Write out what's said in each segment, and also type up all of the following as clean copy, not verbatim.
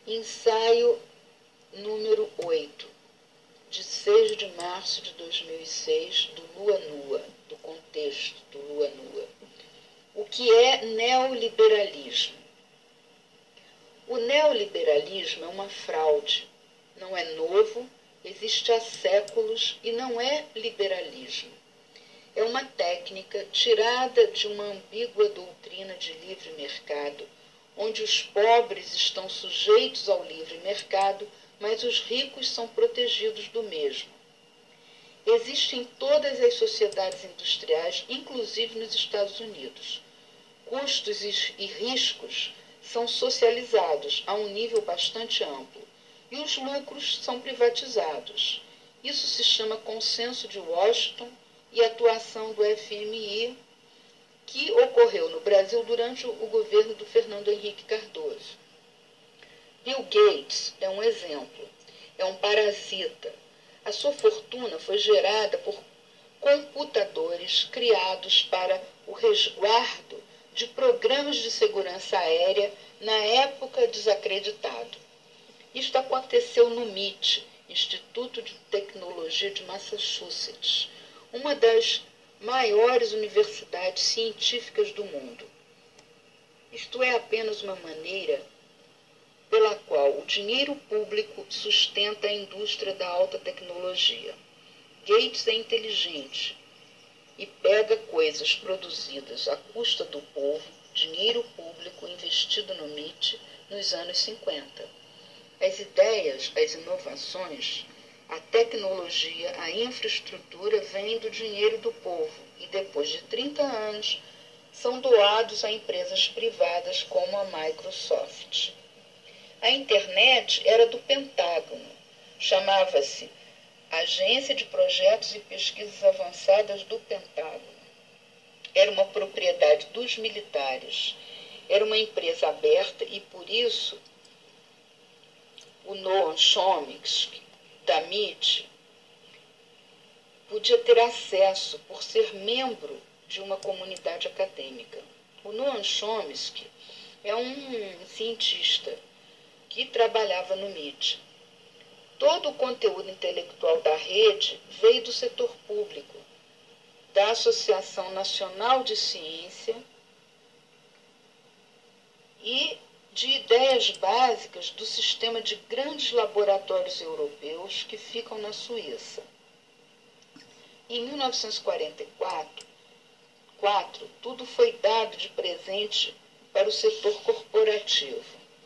Ensaio número 8, de 6 de março de 2006, do Lua Nua, do contexto do Lua Nua. O que é neoliberalismo? O neoliberalismo é uma fraude, não é novo, existe há séculos e não é liberalismo. É uma técnica tirada de uma ambígua doutrina de livre mercado, onde os pobres estão sujeitos ao livre mercado, mas os ricos são protegidos do mesmo. Existe em todas as sociedades industriais, inclusive nos Estados Unidos. Custos e riscos são socializados a um nível bastante amplo e os lucros são privatizados. Isso se chama Consenso de Washington e atuação do FMI, que ocorreu no Brasil durante o governo do Fernando Henrique Cardoso. Bill Gates é um exemplo, é um parasita. A sua fortuna foi gerada por computadores criados para o resguardo de programas de segurança aérea na época desacreditado. Isto aconteceu no MIT, Instituto de Tecnologia de Massachusetts, uma das maiores universidades científicas do mundo. Isto é apenas uma maneira pela qual o dinheiro público sustenta a indústria da alta tecnologia. Gates é inteligente e pega coisas produzidas à custa do povo, dinheiro público investido no MIT nos anos 50. As ideias, as inovações, a tecnologia, a infraestrutura vêm do dinheiro do povo e, depois de 30 anos, são doados a empresas privadas como a Microsoft. A internet era do Pentágono, chamava-se Agência de Projetos e Pesquisas Avançadas do Pentágono. Era uma propriedade dos militares, era uma empresa aberta e, por isso, o Noam Chomsky, da MIT, podia ter acesso por ser membro de uma comunidade acadêmica. O Noam Chomsky é um cientista que trabalhava no MIT. Todo o conteúdo intelectual da rede veio do setor público, da Associação Nacional de Ciência e de ideias básicas do sistema de grandes laboratórios europeus que ficam na Suíça. Em 1944, tudo foi dado de presente para o setor corporativo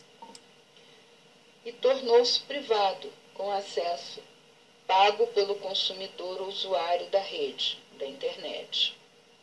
e tornou-se privado, com acesso pago pelo consumidor ou usuário da rede, da internet.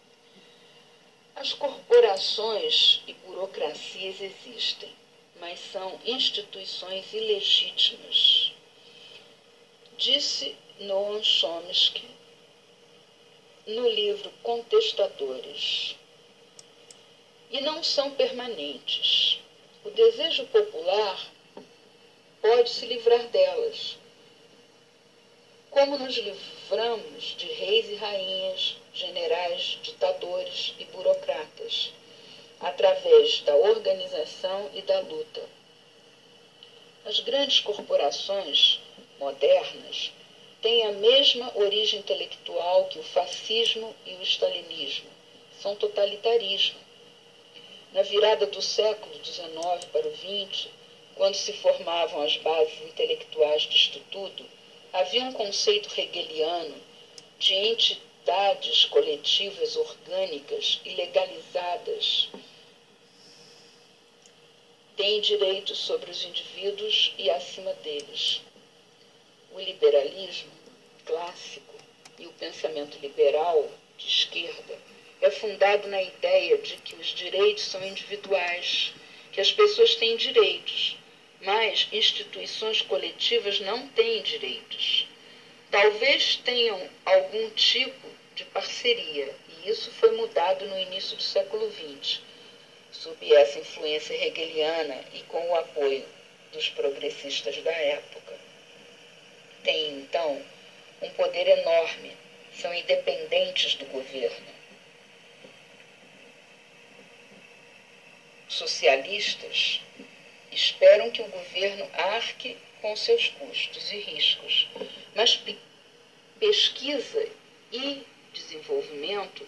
As corporações e burocracias existem, mas são instituições ilegítimas. Disse Noam Chomsky no livro Contestadores. E não são permanentes. O desejo popular pode se livrar delas, como nos livramos de reis e rainhas, generais, ditadores e burocratas, através da organização e da luta. As grandes corporações modernas têm a mesma origem intelectual que o fascismo e o stalinismo. São totalitarismo. Na virada do século XIX para o XX, quando se formavam as bases intelectuais disto tudo, havia um conceito hegeliano de entidades coletivas orgânicas e legalizadas. Têm direitos sobre os indivíduos e acima deles. O liberalismo clássico e o pensamento liberal de esquerda é fundado na ideia de que os direitos são individuais, que as pessoas têm direitos, mas instituições coletivas não têm direitos. Talvez tenham algum tipo de parceria, e isso foi mudado no início do século XX, sob essa influência hegeliana e com o apoio dos progressistas da época. Têm, então, um poder enorme, são independentes do governo. Socialistas esperam que o governo arque com seus custos e riscos, mas pesquisa e desenvolvimento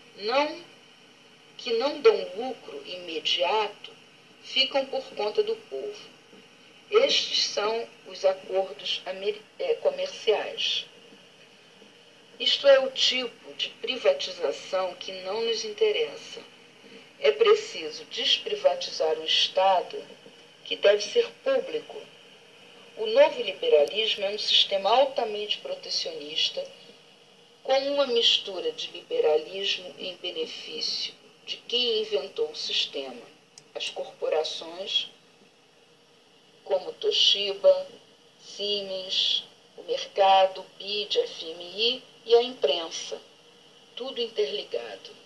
que não dão lucro imediato ficam por conta do povo. Estes são os acordos comerciais. Isto é o tipo de privatização que não nos interessa. É preciso desprivatizar o Estado, que deve ser público. O novo liberalismo é um sistema altamente protecionista, com uma mistura de liberalismo em benefício de quem inventou o sistema, as corporações como Toshiba, Siemens, o mercado, BID, FMI e a imprensa, tudo interligado.